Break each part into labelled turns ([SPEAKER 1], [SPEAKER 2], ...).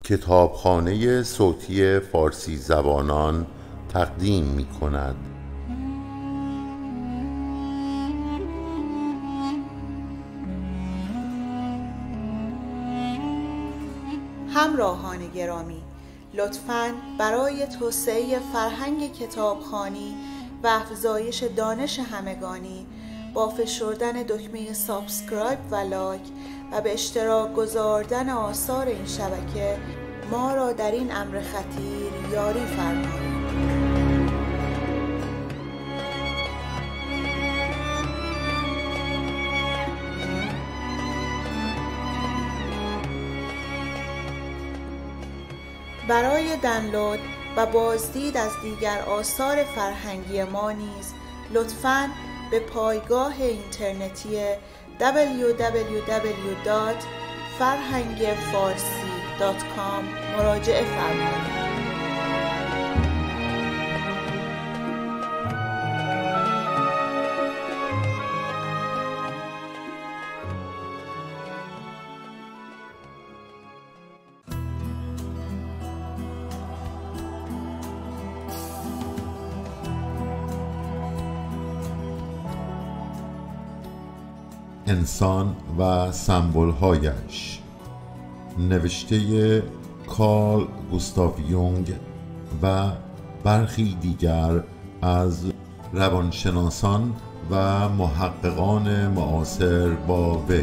[SPEAKER 1] کتابخانه صوتی فارسی زبانان تقدیم می کند.
[SPEAKER 2] همراهان گرامی، لطفاً برای توسعه فرهنگ کتابخوانی و افزایش دانش همگانی با فشردن دکمه سابسکرایب و لایک و به اشتراک گذاردن آثار این شبکه ما را در این امر خطیر یاری فرمایید. برای دانلود و بازدید از دیگر آثار فرهنگی ما نیز لطفاً به پایگاه اینترنتی www.farhangfarsi.com مراجعه فرمایید.
[SPEAKER 1] انسان و سمبول‌هایش، نوشته کارل گوستاو یونگ و برخی دیگر از روانشناسان و محققان معاصر با وی.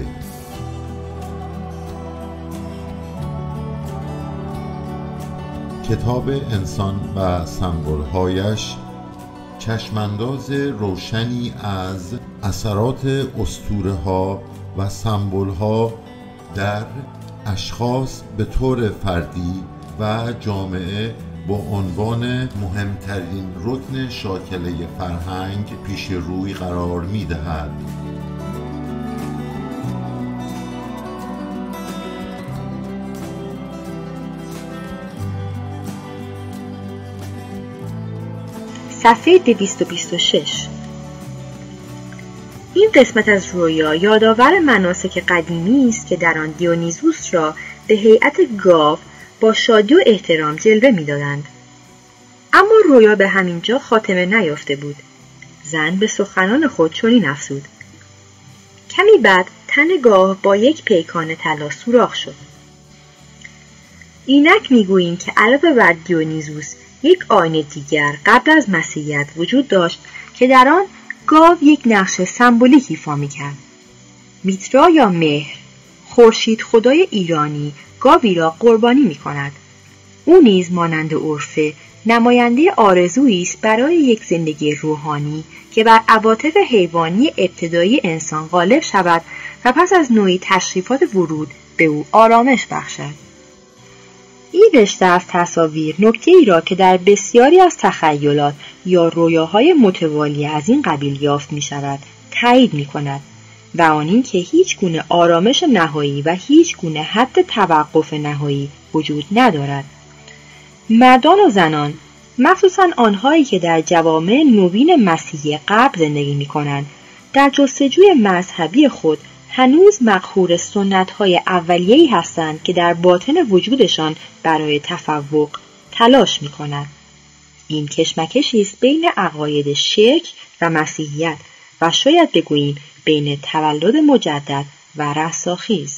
[SPEAKER 1] کتاب انسان و سمبول‌هایش چشمانداز روشنی از اثرات اسطوره‌ها و سمبول‌ها در اشخاص به طور فردی و جامعه با عنوان مهمترین رکن شاکله فرهنگ پیش روی قرار می‌دهد.
[SPEAKER 3] صفحه 226. این قسمت از رویا یادآور مناسک قدیمی است که در آن دیونیزوس را به هیئت گاو با شادی و احترام جلوه می‌دادند. اما رویا به همین جا خاتمه نیافته بود. زن به سخنان خود چنین افزود: کمی بعد تن گاو با یک پیکان طلا سوراخ شد. اینک می‌گوییم که علاوه بر دیونیزوس یک آیین دیگر قبل از مسیحیت وجود داشت که در آن گاو یک نقش سمبولیک ایفا می‌کرد. میترا یا مهر، خورشید خدای ایرانی، گاوی را قربانی می‌کند. او نیز مانند عرفه نماینده آرزویی است برای یک زندگی روحانی که بر عواطف حیوانی ابتدایی انسان غالب شود و پس از نوعی تشریفات ورود به او آرامش بخشد. این رشته از تصاویر نکته‌ای را که در بسیاری از تخیلات یا رویاهای متوالی از این قبیل یافت می‌شود تایید می‌کند و آن این که هیچ گونه آرامش نهایی و هیچ گونه حد توقف نهایی وجود ندارد. مردان و زنان، مخصوصاً آنهایی که در جوامع نوین مسیحی قبل زندگی می‌کنند، در جستجوی مذهبی خود هنوز مقهور سنت‌های اولیه‌ای هستند که در باطن وجودشان برای تفوق تلاش می‌کنند. این کشمکشی است بین عقاید شرک و مسیحیت و شاید بگوییم بین تولد مجدد و رستاخیز.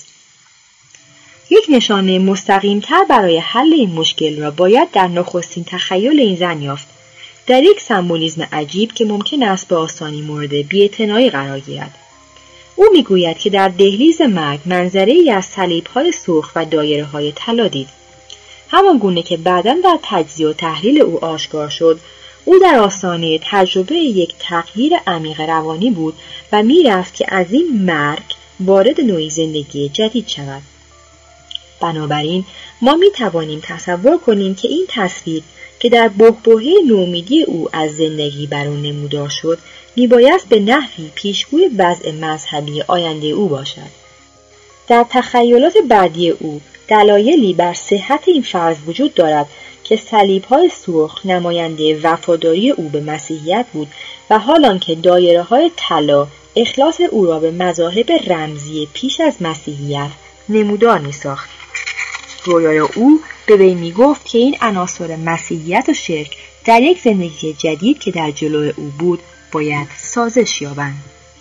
[SPEAKER 3] یک نشانه مستقیم‌تر برای حل این مشکل را باید در نخستین تخیل این زن یافت، در یک سمبولیسم عجیب که ممکن است به آسانی مورد بی‌اعتنایی قرار گیرد. او میگوید که در دهلیز مرگ منظره‌ای از صلیب‌های سرخ و دایره‌های طلا دید. همان گونه که بعداً در تجزیه و تحلیل او آشکار شد، او در آستانه تجربه یک تغییر عمیق روانی بود و میرفت که از این مرگ وارد نوعی زندگی جدید شود. بنابراین ما میتوانیم تصور کنیم که این تصویر که در بحبوحه نومیدی او از زندگی بر او نمودار شد میبایست به نحوی پیشگوی وضع مذهبی آینده او باشد. در تخیلات بعدی او دلایلی بر صحت این فرض وجود دارد که صلیب‌های سرخ نماینده وفاداری او به مسیحیت بود و حالان که دایره‌های طلا اخلاص او را به مذاهب رمزی پیش از مسیحیت نمودار می‌ساخت. رویای او به وی می گفت که این عناصر مسیحیت و شرک در یک زندگی جدید که در جلو او بود باید سازش یابند.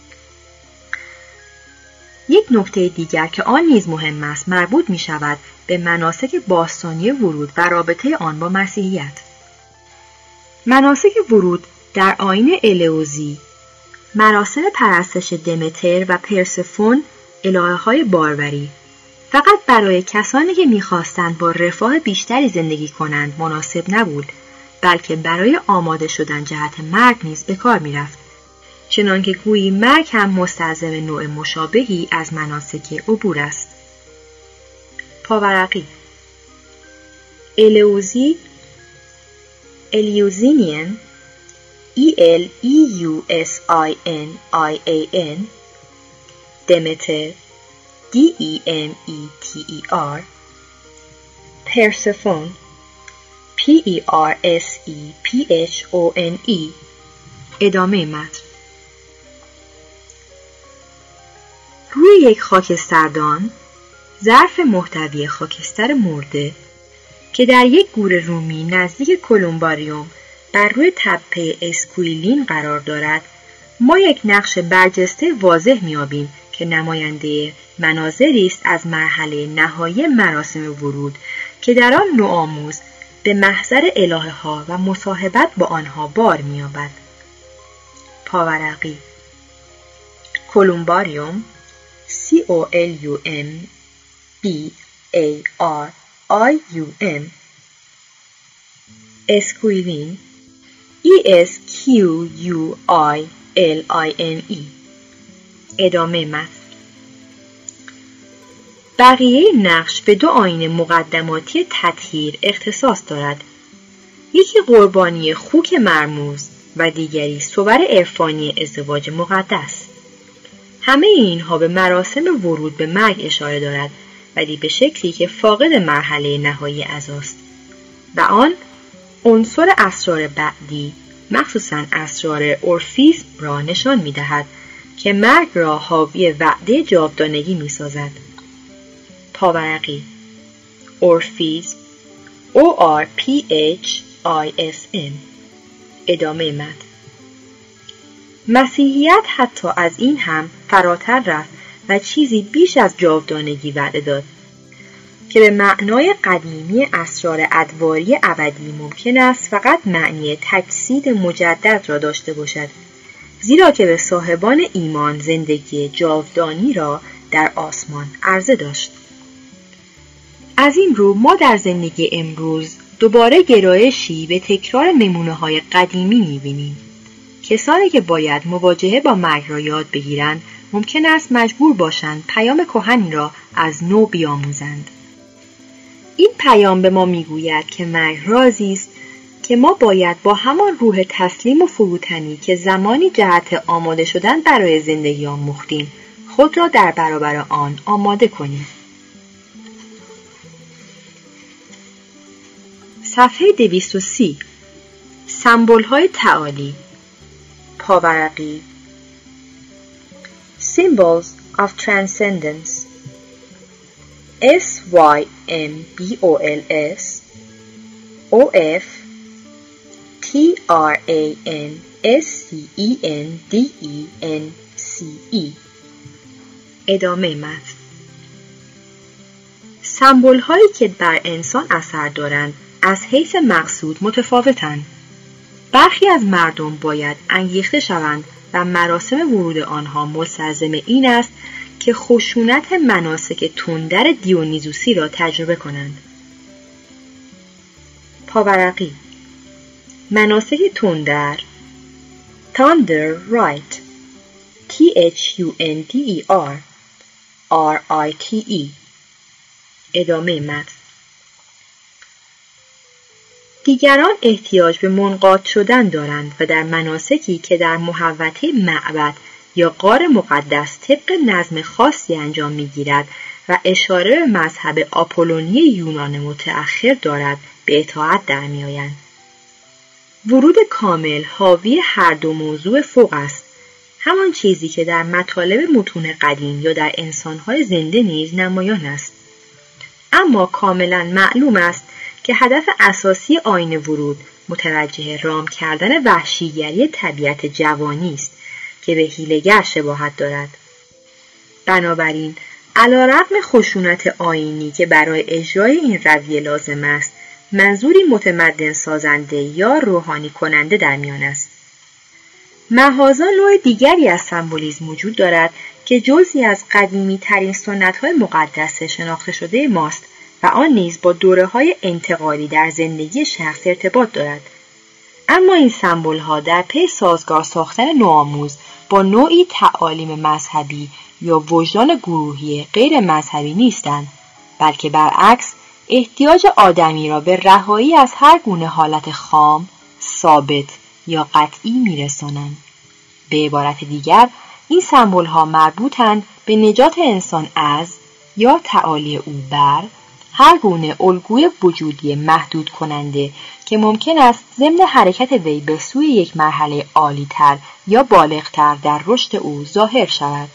[SPEAKER 3] یک نکته دیگر که آن نیز مهم است مربوط می شود به مناسک باستانی ورود و رابطه آن با مسیحیت. مناسک ورود در آیین الئوزی، مراسم پرستش دمتر و پرسفون، الهه‌های باروری، فقط برای کسانی که می‌خواستند با رفاه بیشتری زندگی کنند مناسب نبود، بلکه برای آماده شدن جهت مرگ نیز به کار می‌رفت. چنانکه گویی مرگ هم مستلزم نوع مشابهی از مناسک عبور است. پاورقی الئوزی، الیوزینین، ELEUSINIAN، دمتر، DEMETER، پرسفون، PERSEPHONE. ادامه متن. روی یک خاکستردان، ظرف محتوی خاکستر مرده که در یک گور رومی نزدیک کلمباریوم بر روی تپه اسکویلین قرار دارد، ما یک نقش برجسته واضح می‌یابیم که نماینده مناظری است از مرحله نهایی مراسم ورود که در آن نوآموز به محضر الهه‌ها و مصاحبت با آنها بار می‌یابد. پاورقی کلمباریوم، COLUMBARIUM، اسکویلین، ESQUILINE. ادامه متن. بقیه نقش به دو آیین مقدماتی تطهیر اختصاص دارد. یکی قربانی خوک مرموز و دیگری صور عرفانی ازدواج مقدس. همه اینها به مراسم ورود به مرگ اشاره دارد، ولی به شکلی که فاقد مرحله نهایی عزاست و آن عنصر اسرار بعدی، مخصوصاً اسرار اورفیزم را نشان می‌دهد که مرگ را حاوی وعده جاودانگی می‌سازد. پاورقی اورفیزم، ORPHISM. ادامه متن. مسیحیت حتی از این هم فراتر رفت و چیزی بیش از جاودانگی وعده داد که به معنای قدیمی اسرار ادواری ابدی ممکن است فقط معنی تجسید مجدد را داشته باشد، زیرا که به صاحبان ایمان زندگی جاودانی را در آسمان عرضه داشت. از این رو ما در زندگی امروز دوباره گرایشی به تکرار نمونه‌های قدیمی می‌بینیم. کسانی که باید مواجهه با مرگ را یاد بگیرند ممکن است مجبور باشند پیام کهنی را از نو بیاموزند. این پیام به ما میگوید که مرگ رازی است که ما باید با همان روح تسلیم و فروتنی که زمانی جهت آماده شدن برای زندگی آموختیم خود را در برابر آن آماده کنیم. صفحه 230. سمبول‌های تعالی. پاورقی Symbols of Transcendence. SYMBOLS OF TRANSCENDENCE. ادامه متن. سمبول‌هایی که بر انسان اثر دارند از حیث مقصود متفاوتند. برخی از مردم باید انگیخته شوند و مراسم ورود آنها مستلزم این است که خشونت مناسک تندر دیونیزوسی را تجربه کنند. پاورقی مناسک تندر، Thunder Rite، THUNDER RITE. ادامه متن. دیگران احتیاج به منقاد شدن دارند و در مناسکی که در محوطه معبد یا غار مقدس طبق نظم خاصی انجام می‌گیرد و اشاره به مذهب آپولونی یونان متأخر دارد به اطاعت در می‌آیند. ورود کامل حاوی هر دو موضوع فوق است، همان چیزی که در مطالب متون قدیم یا در انسان‌های زنده نیز نمایان است. اما کاملا معلوم است که هدف اساسی آیین ورود متوجه رام کردن وحشیگری طبیعت جوانی است که به حیله‌گر شباهت دارد. بنابراین علی‌رغم خشونت آیینی که برای اجرای این رویه لازم است، منظوری متمدن سازنده یا روحانی کننده در میان است. محاذا نوع دیگری از سمبولیسم وجود دارد که جزئی از قدیمی ترین سنت‌های مقدس شناخته شده ماست و آن نیز با دوره‌های انتقالی در زندگی شخص ارتباط دارد. اما این سمبول‌ها در پی سازگار ساختن نوآموز با نوعی تعالیم مذهبی یا وجدان گروهی غیر مذهبی نیستند، بلکه برعکس احتیاج آدمی را به رهایی از هر گونه حالت خام، ثابت یا قطعی می‌رسانند. به عبارت دیگر، این سمبول‌ها مربوطند به نجات انسان از یا تعالی او بر هر گونه الگوی وجودی محدود کننده که ممکن است ضمن حرکت وی به سوی یک مرحله عالی‌تر یا بالغ‌تر در رشد او ظاهر شود.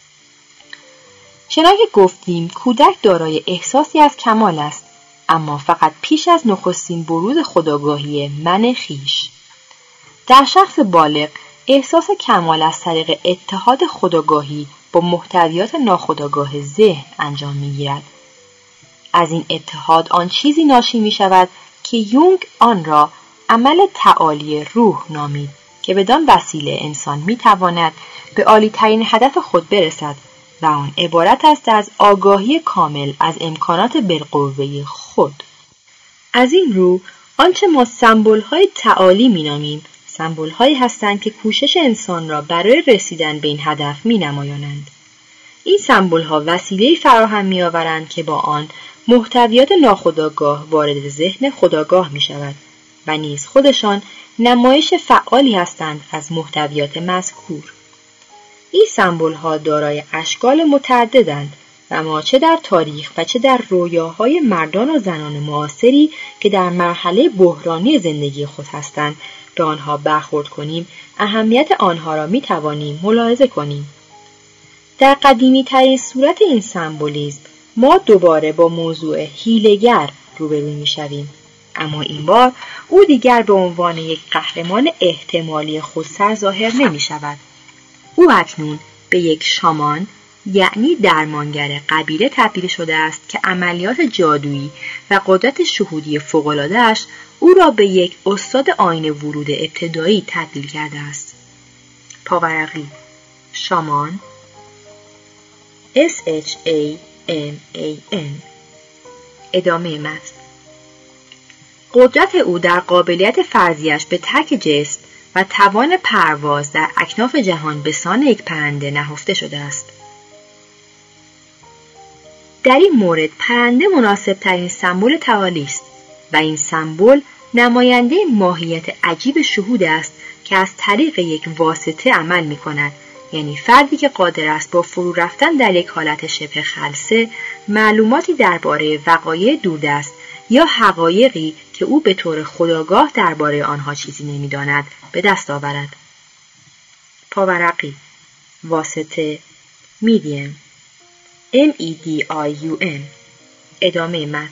[SPEAKER 3] چنانکه گفتیم، کودک دارای احساسی از کمال است، اما فقط پیش از نخستین بروز خودآگاهی من خویش. در شخص بالغ، احساس کمال از طریق اتحاد خودآگاهی با محتویات ناخودآگاه ذهن انجام می‌گیرد. از این اتحاد آن چیزی ناشی می‌شود که یونگ آن را عمل تعالی روح نامید که بدان وسیله انسان می‌تواند به عالی‌ترین هدف خود برسد و آن عبارت است از آگاهی کامل از امکانات بالقوه خود. از این رو آنچه ما سمبول‌های تعالی می‌نامیم، سمبول‌هایی هستند که کوشش انسان را برای رسیدن به این هدف می‌نمایانند. این سمبول‌ها وسیله‌ای فراهم می‌آورند که با آن محتویات ناخودآگاه وارد ذهن خودآگاه می‌شود و نیز خودشان نمایش فعالی هستند از محتویات مذکور. این سمبول‌ها دارای اشکال متعددند و ما چه در تاریخ و چه در رویاهای مردان و زنان معاصری که در مرحله بحرانی زندگی خود هستند به آنها برخورد کنیم، اهمیت آنها را می توانیم ملاحظه کنیم. در قدیمی ترین صورت این سمبولیسم ما دوباره با موضوع حیله‌گر روبرو می شویم، اما این بار او دیگر به عنوان یک قهرمان احتمالی خودسر ظاهر نمی شود. او اکنون به یک شامان یعنی درمانگر قبیله تبدیل شده است که عملیات جادویی و قدرت شهودی فوق‌العاده‌اش او را به یک استاد آیین ورود ابتدایی تبدیل کرده است. پاورقی، شامان، SHAMAN. ادامه متن. قدرت او در قابلیت فرضیش به ترک جسم و توان پرواز در اکناف جهان به سان یک پرنده نهفته شده است. در این مورد پرنده مناسب ترین سمبول تعالی است و این سمبول نماینده ماهیت عجیب شهود است که از طریق یک واسطه عمل می کند، یعنی فردی که قادر است با فرو رفتن در یک حالت شبه خلسه معلوماتی درباره وقایع دوردست یا حقایقی که او به طور خودآگاه درباره آنها چیزی نمی‌داند به دست آورد. پاورقی، واسطه، میدیم، MEDIUM. ادامه متن.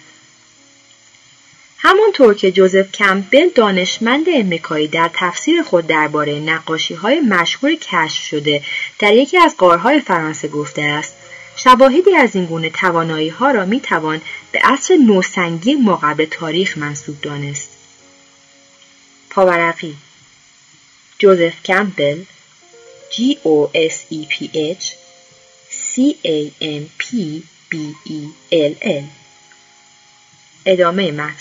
[SPEAKER 3] همانطور که جوزف کمپبل دانشمند امریکایی در تفسیر خود درباره نقاشی‌های مشهور کشف شده در یکی از غارهای فرانسه گفته است، شواهدی از این گونه توانایی‌ها را می‌توان به عصر نوسنگی ماقبل تاریخ منسوب دانست. پاورقی، جوزف کمپبل، GOSEPH CAMPBELL. ادامه متن.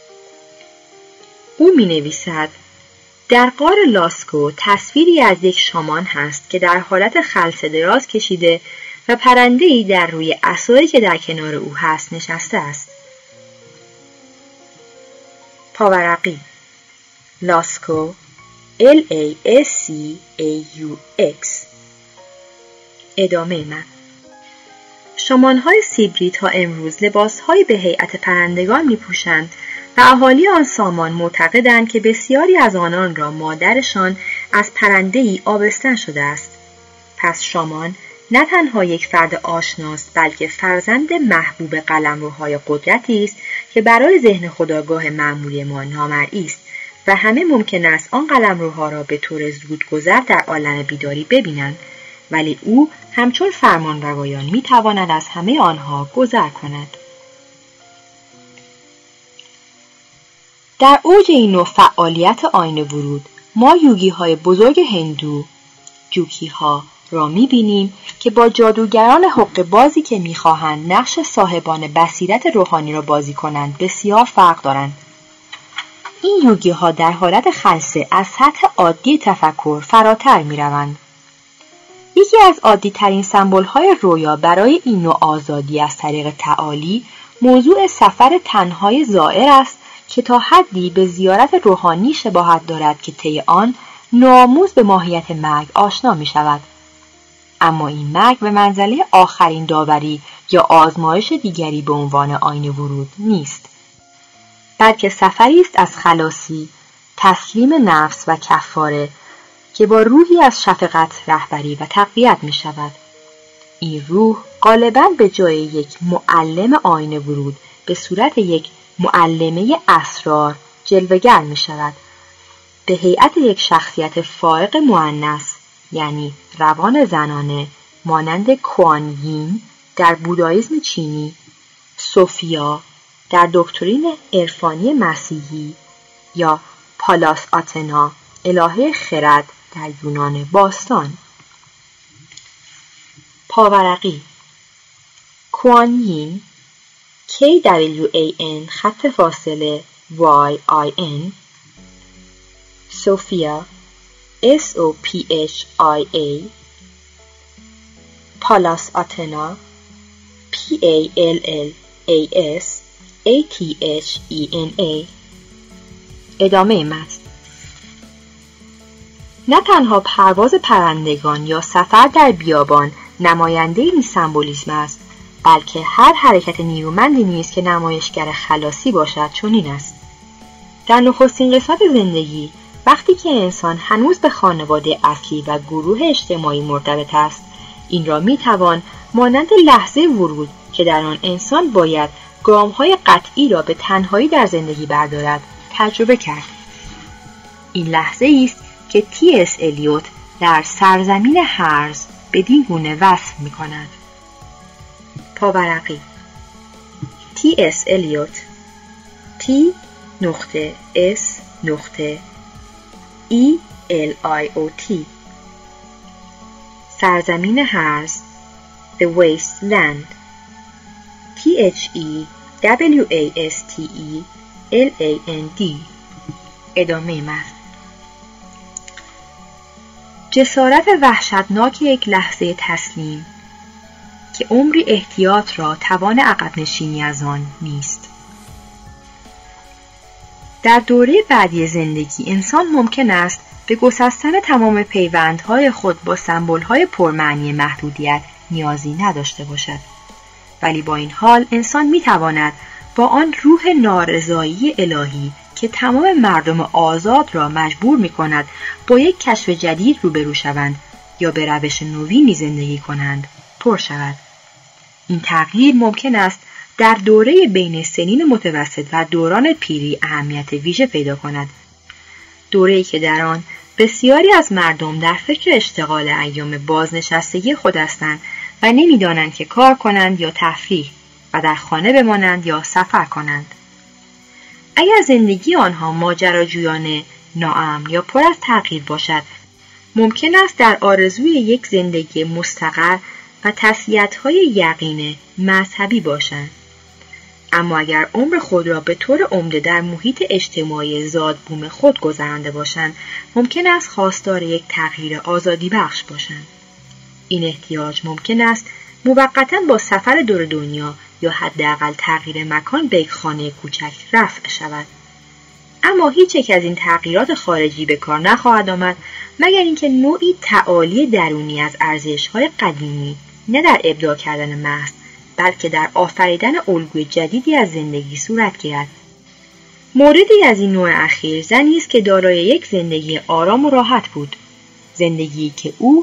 [SPEAKER 3] او می نویسد در غار لاسکو تصویری از یک شامان هست که در حالت خلسه دراز کشیده و پرنده‌ای در روی عصایی که در کنار او هست نشسته است. پاورقی، لاسکو، LASCAUX. ادامه متن. شامان‌های سیبری تا امروز لباس‌هایی به هیئت پرندگان می‌پوشند و اهالی آن سامان معتقدند که بسیاری از آنان را مادرشان از پرنده‌ای آبستن شده است. پس شامان نه تنها یک فرد آشناست، بلکه فرزند محبوب قلمروهای قدرتی است که برای ذهن خودآگاه معمولی ما نامرئی است و همه ممکن است آن قلمروها را به طور زودگذر در عالم بیداری ببینند، ولی او همچون فرمانروایان میتواند از همه آنها گذر کند. در اوج این نوع فعالیت آینه ورود، ما یوگی های بزرگ هندو، جوکی ها را می‌بینیم که با جادوگران حقه بازی که می‌خواهند نقش صاحبان بصیرت روحانی را بازی کنند بسیار فرق دارند. این یوگی ها در حالت خلسه از سطح عادی تفکر فراتر می‌روند. یکی از عادی ترین سمبل های رویا برای این نوع آزادی از طریق تعالی موضوع سفر تنهای زائر است که تا حدی به زیارت روحانی شباهت دارد که طی آن نوآموز به ماهیت مرگ آشنا می شود. اما این مرگ به منزله آخرین داوری یا آزمایش دیگری به عنوان آینه ورود نیست، بلکه سفری است از خلاصی، تسلیم نفس و کفاره که با روحی از شفقت رهبری و تقویت می شود. این روح غالباً به جای یک معلم آینه ورود به صورت یک معلمه اسرار جلوه‌گر می شود، به هیئت یک شخصیت فائق مؤنث، یعنی روان زنانه، مانند کوان یین در بودایسم چینی، سوفیا در دکترین عرفانی مسیحی یا پالاس آتنا، الهه خرد در یونان باستان. پاورقی کوان یین KWAN خط فاصله YIN، سوفیا SOPHIA، پالاس آتنا PALLAS ATHENA. ادامه متن. نه تنها پرواز پرندگان یا سفر در بیابان نماینده این سمبولیسم است، بلکه هر حرکت نیرومندی نیز که نمایشگر خلاصی باشد چنین است. در نخستین قسمت زندگی، وقتی که انسان هنوز به خانواده اصلی و گروه اجتماعی مرتبط است، این را میتوان مانند لحظه ورود که در آن انسان باید گام‌های قطعی را به تنهایی در زندگی بردارد تجربه کرد. این لحظه است که T.S. الیوت در سرزمین هرز بدین گونه وصف می‌کند. پاورقی T.S. الیوت T.S.E.L.I.O.T سرزمین هرز The Wasteland THEWASTELAND. ادامه متن. جسارت وحشتناک یک لحظه تسلیم که عمری احتیاط را توان عقب نشینی از آن نیست. در دوره بعدی زندگی انسان ممکن است به گسستن تمام پیوندهای خود با سمبول‌های پرمعنی محدودیت نیازی نداشته باشد، ولی با این حال انسان می‌تواند با آن روح نارضایی الهی که تمام مردم آزاد را مجبور می‌کند با یک کشف جدید روبرو شوند یا به روش نوینی زندگی کنند پر شود. این تغییر ممکن است در دوره بین سنین متوسط و دوران پیری اهمیت ویژه پیدا کند، دوره‌ای که در آن بسیاری از مردم در فکر اشتغال ایام بازنشستگی خود هستند و نمی‌دانند که کار کنند یا تفریح و در خانه بمانند یا سفر کنند. اگر زندگی آنها ماجراجویانه، ناامن یا پر از تغییر باشد، ممکن است در آرزوی یک زندگی مستقر و تسلیت‌های یقین مذهبی باشند. اما اگر عمر خود را به طور عمده در محیط اجتماعی زادبوم خود گذرانده باشند، ممکن است خواستار یک تغییر آزادی بخش باشند. این احتیاج ممکن است موقتاً با سفر دور دنیا یا حداقل تغییر مکان به یک خانه کوچک رفع شود. اما هیچ یک از این تغییرات خارجی به کار نخواهد آمد مگر اینکه نوعی تعالی درونی از ارزش‌های قدیمی نه در ابداع کردن محض، بلکه در آفریدن الگوی جدیدی از زندگی صورت گیرد. موردی از این نوع اخیر زنی است که دارای یک زندگی آرام و راحت بود، زندگی که او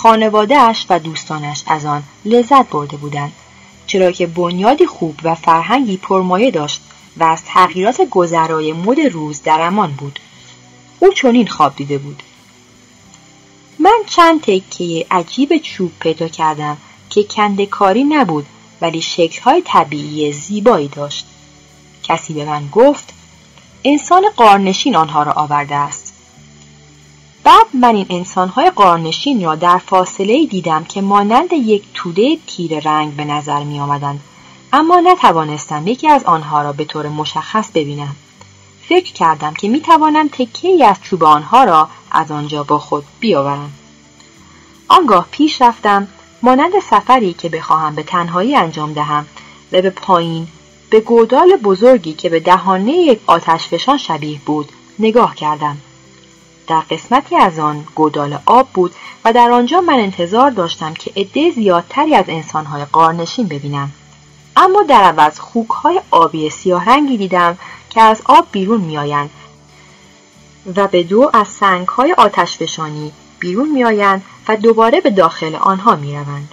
[SPEAKER 3] خانواده‌اش و دوستانش از آن لذت برده بودند، چرا که بنیادی خوب و فرهنگی پرمایه داشت و از تغییرات گذرای مد روز در امان بود. او چنین خواب دیده بود: من چند تکه عجیب چوب پیدا کردم که کنده‌کاری نبود ولی شکل‌های طبیعی زیبایی داشت. کسی به من گفت انسان غارنشین آنها را آورده است. بعد من این انسان‌های غارنشین را در فاصله‌ای دیدم که مانند یک توده تیره رنگ به نظر می آمدند، اما نتوانستم یکی از آنها را به طور مشخص ببینم. فکر کردم که می توانم تکه‌ای از چوب آنها را از آنجا با خود بیاورم. آنگاه پیش رفتم مانند سفری که بخواهم به تنهایی انجام دهم و به پایین به گودال بزرگی که به دهانه یک آتشفشان شبیه بود نگاه کردم. در قسمتی از آن گودال آب بود و در آنجا من انتظار داشتم که عده زیادتری از انسان‌های غارنشین ببینم، اما در عوض خوک‌های آبی سیاه رنگی دیدم که از آب بیرون می‌آیند و به دو از سنگ‌های آتشفشانی بیرون می‌آیند و دوباره به داخل آنها می‌روند.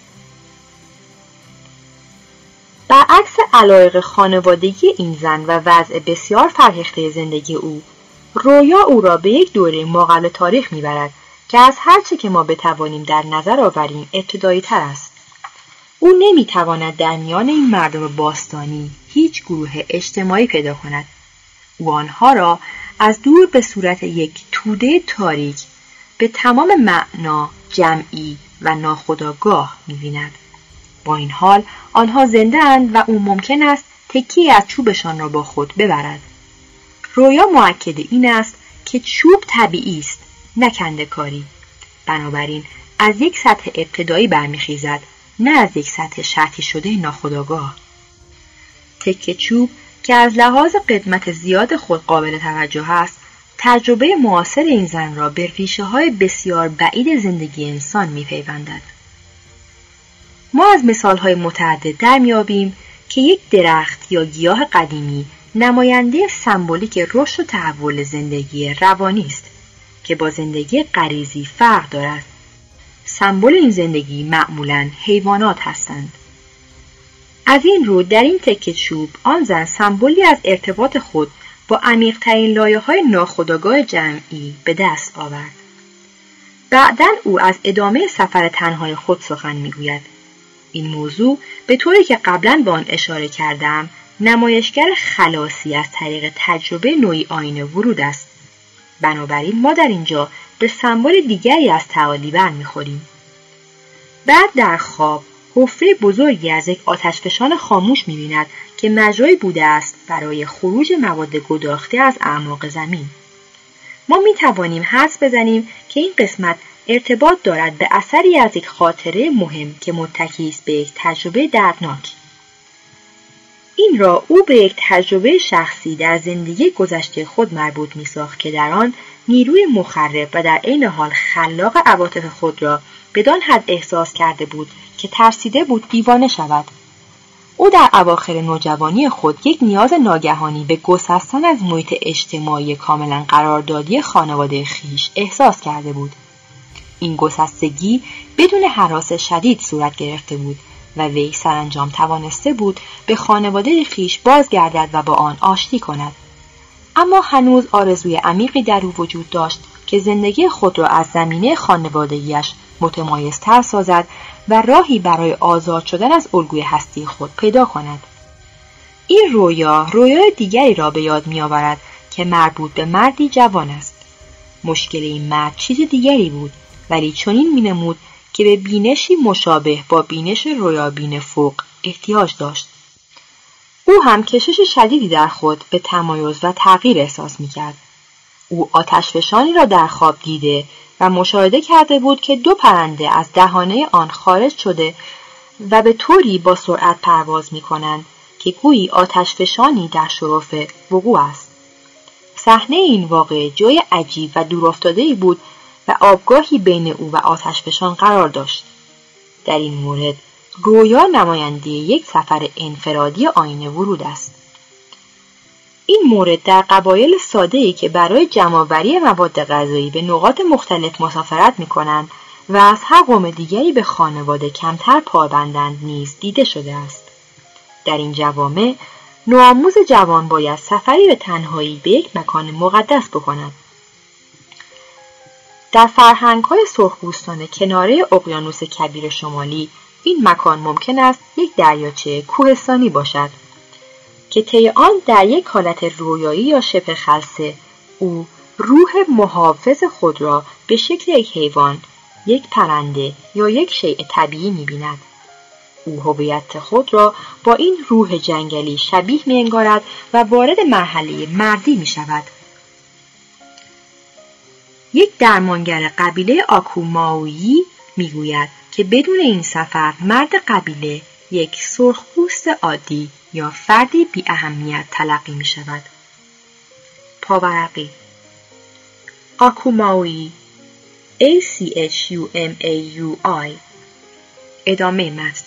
[SPEAKER 3] برعکس علایق خانوادگی این زن و وضع بسیار فرهیخته زندگی او، رویا او را به یک دوره ماقبل تاریخ می‌برد که از هر چه که ما بتوانیم در نظر آوریم ابتدایی تر است. او نمی‌تواند در میان این مردم باستانی هیچ گروه اجتماعی پیدا کند. او آنها را از دور به صورت یک توده تاریک به تمام معنا جمعی و ناخودآگاه می‌بیند. با این حال آنها زنده اند و او ممکن است تکی از چوبشان را با خود ببرد. رویا مؤکد این است که چوب طبیعی است، نه کنده‌کاری. بنابراین از یک سطح ابتدایی برمیخیزد، نه از یک سطح شرطی شده ناخودآگاه. تکه چوب که از لحاظ قدمت زیاد خود قابل توجه است، تجربه معاصر این زن را به ریشه‌های بسیار بعید زندگی انسان می‌پیوندد. ما از مثال‌های متعدد در می‌یابیم که یک درخت یا گیاه قدیمی نماینده سمبولیک رشد و تحول زندگی روانی است که با زندگی غریزی فرق دارد. سمبل این زندگی معمولاً حیوانات هستند. از این رو در این تکه چوب آن زن سمبولی از ارتباط خود با عمیق‌ترین لایه‌های ناخودآگاه جمعی به دست آورد. بعداً او از ادامه سفر تنهای خود سخن می‌گوید. این موضوع به طوری که قبلاً به آن اشاره کردم نمایشگر خلاصی از طریق تجربه نوعی آینه ورود است. بنابراین ما در اینجا به سمبل دیگری از تعالی برمیخوریم. بعد در خواب حفره بزرگی از یک آتشفشان خاموش می‌بیند که مجرایی بوده است برای خروج مواد گداخته از اعماق زمین. ما می‌توانیم حدس بزنیم که این قسمت ارتباط دارد به اثری از یک خاطره مهم که متکی است به یک تجربه دردناک. این را او به یک تجربه شخصی در زندگی گذشته خود مربوط می‌ساخت که در آن نیروی مخرب و در عین حال خلاق عواطف خود را بدان حد احساس کرده بود که ترسیده بود دیوانه شود. او در اواخر نوجوانی خود یک نیاز ناگهانی به گسستن از محیط اجتماعی کاملا قراردادی خانواده خویش احساس کرده بود. این گسستگی بدون هراس شدید صورت گرفته بود و وی سرانجام توانسته بود به خانواده خویش بازگردد و با آن آشتی کند. اما هنوز آرزوی عمیقی در او وجود داشت که زندگی خود را از زمینه خانوادگیش متمایزتر سازد و راهی برای آزاد شدن از الگوی هستی خود پیدا کند. این رویای دیگری را به یاد می‌آورد که مربوط به مردی جوان است. مشکل این مرد چیز دیگری بود، ولی چنین می‌نمود که به بینشی مشابه با بینش رویابین فوق احتیاج داشت. او هم کشش شدیدی در خود به تمایز و تغییر احساس می‌کرد. او آتشفشانی را در خواب دیده و مشاهده کرده بود که دو پرنده از دهانه آن خارج شده و به طوری با سرعت پرواز می‌کنند که گویی آتشفشانی در شرف وقوع است. صحنه این واقعه جای عجیب و دورافتاده‌ای بود و آبگاهی بین او و آتشفشان قرار داشت. در این مورد رویا نماینده یک سفر انفرادی آینه ورود است. این مورد در قبایل ساده‌ای که برای جمع‌آوری مواد غذایی به نقاط مختلف مسافرت می‌کنند و از هر قوم دیگری به خانواده کمتر پابندند نیز دیده شده است. در این جوامع نوآموز جوان باید سفری به تنهایی به یک مکان مقدس بکند. در فرهنگ‌های سرخپوستان کناره اقیانوس کبیر شمالی این مکان ممکن است یک دریاچه کوهستانی باشد که طی آن در یک حالت رویایی یا شبه خلسه او روح محافظ خود را به شکل یک حیوان، یک پرنده یا یک شیء طبیعی می‌بیند. او هویت خود را با این روح جنگلی شبیه می‌انگارد و وارد مرحله مردی می‌شود. یک درمانگر قبیله آکوماویی میگوید که بدون این سفر مرد قبیله یک سرخپوست عادی یا فردی بی اهمیت تلقی می شود. پاورقی آکوماوی ACHUMAUI. ادامه متن.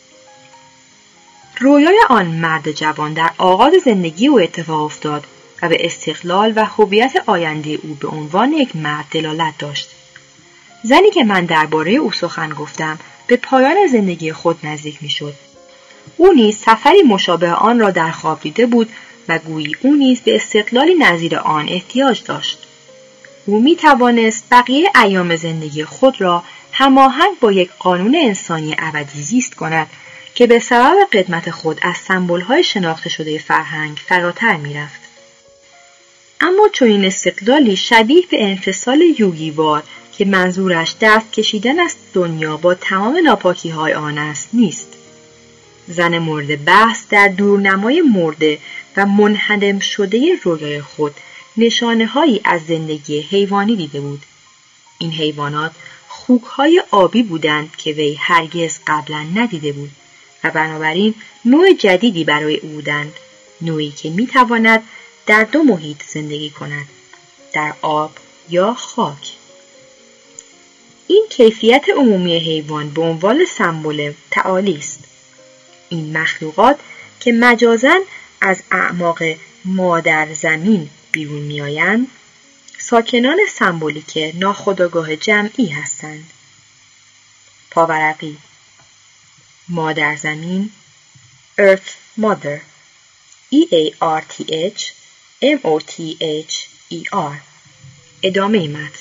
[SPEAKER 3] رویای آن مرد جوان در آغاز زندگی او اتفاق افتاد و به استقلال و هویت آینده او به عنوان یک مرد دلالت داشت. زنی که من درباره او سخن گفتم به پایان زندگی خود نزدیک می‌شد. او نیز سفری مشابه آن را در خواب دیده بود و گویی او نیز به استقلالی نظیر آن احتیاج داشت. او می‌توانست بقیه ایام زندگی خود را هماهنگ با یک قانون انسانی ابدی زیست کند که به سبب قدمت خود از سمبول‌های شناخته شده فرهنگ فراتر می‌رفت. اما چنین استقلالی شبیه به انفصال یوگیوار که منظورش دست کشیدن از دنیا با تمام ناپاکی‌های آن است نیست. زن مورد بحث در دورنمای مرده و منهدم شده رویای خود نشانه‌هایی از زندگی حیوانی دیده بود. این حیوانات خوک‌های آبی بودند که وی هرگز قبلا ندیده بود و بنابراین نوع جدیدی برای او بودند، نوعی که می‌تواند در دو محیط زندگی کند، در آب یا خاک. این کیفیت عمومی حیوان به عنوان سمبل تعالی است. این مخلوقات که مجازاً از اعماق مادر زمین بیرون می‌آیند، ساکنان سمبولیک ناخودآگاه جمعی هستند. پاورقی مادر زمین Earth Mother EARTHMOTHER. ادامه متن.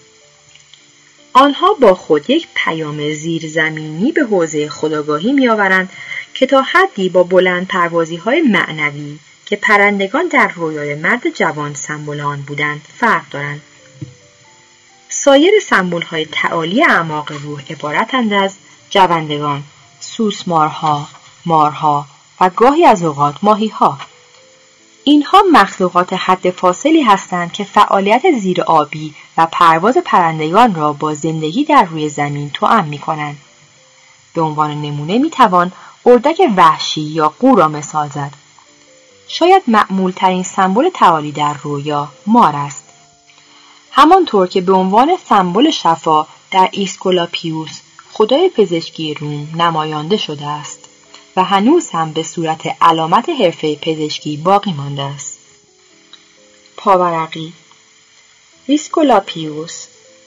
[SPEAKER 3] آنها با خود یک پیام زیرزمینی به حوزه خودآگاهی می‌آورند که تا حدی با بلند پروازی‌های معنوی که پرندگان در رویای مرد جوان سمبل آن بودند فرق دارند. سایر سمبول‌های تعالی اعماق روح عبارتند از جوندگان، سوسمارها، مارها و گاهی از اوقات ماهی‌ها. اینها مخلوقات حد فاصلی هستند که فعالیت زیر آبی و پرواز پرندگان را با زندگی در روی زمین توأم می‌کنند. به عنوان نمونه می‌توان اردک وحشی یا قو را مثال زد. شاید معمول‌ترین سمبل تعالی در رویا مار است. همانطور که به عنوان سمبل شفا در ایسکولاپیوس خدای پزشکی روم نمایانده شده است و هنوز هم به صورت علامت حرفه پزشکی باقی مانده است. پاورقی ایسکولاپیوس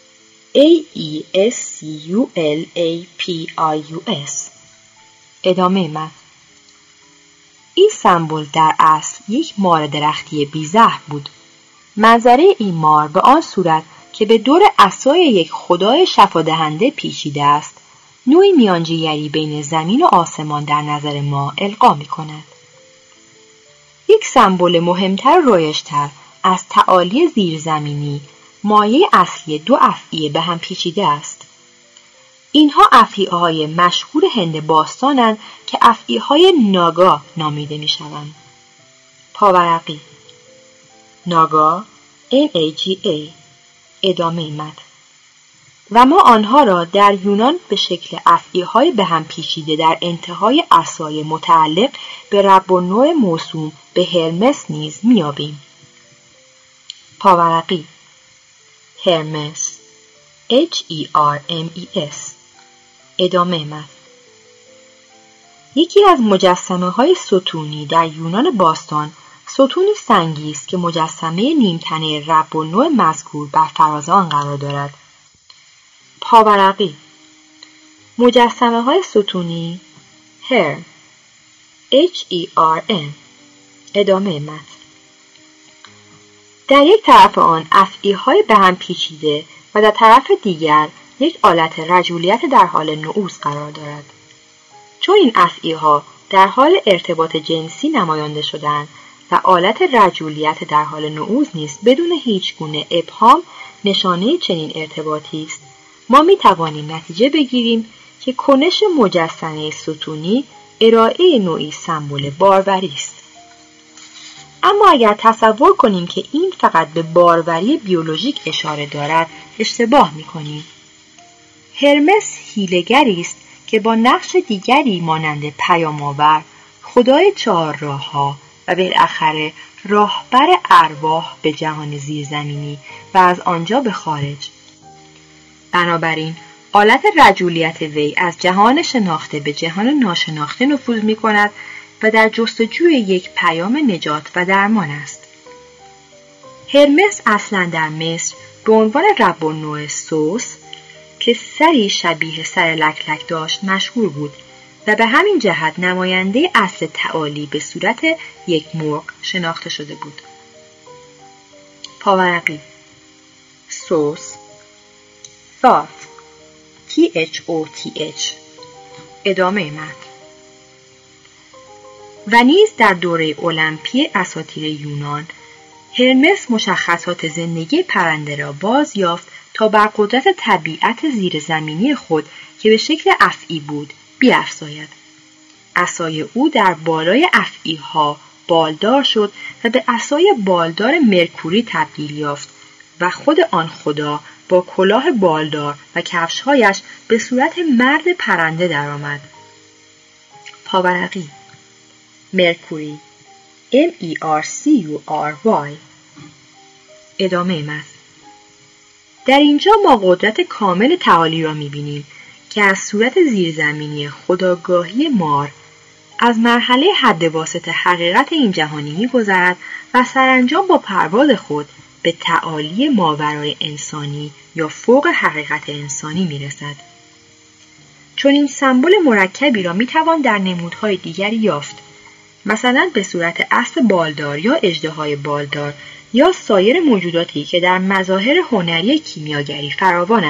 [SPEAKER 3] AESCULAPIUS. ادامه متن. این سمبل در اصل یک مار درختی بی‌زهر بود. منظره این مار به آن صورت که به دور عصای یک خدای شفادهنده پیچیده است، نوعی میانجیگری بین زمین و آسمان در نظر ما القا می‌کند. یک سمبل مهمتر و رایج‌تر از تعالی زیرزمینی، مایه اصلی دو افعیه به هم پیچیده است. اینها افعیه‌های مشهور هند باستانند که افعیه‌های ناگا نامیده می‌شوند. پاورقی ناگا NAGA. ادامه متن. و ما آنها را در یونان به شکل افعیه‌های به هم پیچیده در انتهای عصای متعلق به رب النوع موسوم به هرمس نیز می‌یابیم. پاورقی هرمس HERMES. ادامه متن. یکی از مجسمه‌های ستونی در یونان باستان ستونی سنگی است که مجسمه نیمتنه رب النوع مذکور بر فراز آن قرار دارد. پاورقی. مجسمه های ستونی HERM HERM. ادامه متن. در یک طرف آن افعی های به هم پیچیده و در طرف دیگر یک آلت رجولیت در حال نعوذ قرار دارد. چون این افعی ها در حال ارتباط جنسی نمایانده شدند و آلت رجولیت در حال نعوذ نیز بدون هیچ گونه ابهام نشانه چنین ارتباطی است، ما می توانیم نتیجه بگیریم که کنش مجسمه ستونی ارائه نوعی سمبل باروری است. اما اگر تصور کنیم که این فقط به باروری بیولوژیک اشاره دارد، اشتباه می کنیم. هرمس حیله‌گری است که با نقش دیگری مانند پیام‌آور، خدای چهارراه‌ها و بالاخره راهبر ارواح به جهان زیرزمینی و از آنجا به خارج. بنابراین آلت رجولیت وی از جهان شناخته به جهان ناشناخته نفوذ می کند و در جستجوی یک پیام نجات و درمان است. هرمس اصلا در مصر به عنوان رب النوع سوس که سری شبیه سر لکلک داشت مشهور بود و به همین جهت نماینده اصل تعالی به صورت یک مرغ شناخته شده بود. پاورقی. سوس Thoth THOTH. ادامه متن. و نیز در دوره المپی اساطیر یونان هرمس مشخصات زندگی پرنده را باز یافت تا بر قدرت طبیعت زیرزمینی خود که به شکل افعی بود بیفزاید. عصای او در بالای افعی ها بالدار شد و به عصای بالدار مرکوری تبدیل یافت و خود آن خدا با کلاه بالدار و کفشهایش به صورت مرد پرنده درآمد. پاورقی. مرکوری MERCURY. ادامه متن. در اینجا ما قدرت کامل تعالی را می‌بینیم که از صورت زیرزمینی خودآگاهی مار از مرحله حد واسط حقیقت این جهانی می‌گذرد و سرانجام با پرواز خود به تعالی ماورای انسانی یا فوق حقیقت انسانی می‌رسد. چون این سمبل مرکبی را می‌توان در نمودهای دیگری یافت، مثلا به صورت اسب بالدار یا اژدهای بالدار یا سایر موجوداتی که در مظاهر هنری کیمیاگری فراوانند.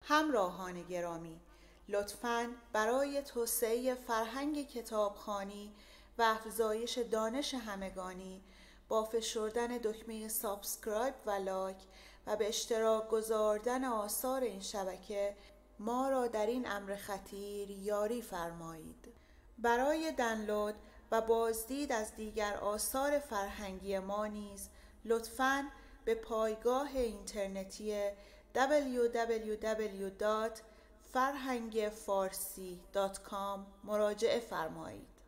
[SPEAKER 2] همراهان گرامی، لطفاً برای توسعه فرهنگ کتابخوانی و افزایش دانش همگانی با فشردن دکمه سابسکرایب و لایک و به اشتراک گذاردن آثار این شبکه ما را در این امر خطیر یاری فرمایید. برای دانلود و بازدید از دیگر آثار فرهنگی ما نیز لطفاً به پایگاه اینترنتی www.farhangfarsi.com مراجعه فرمایید.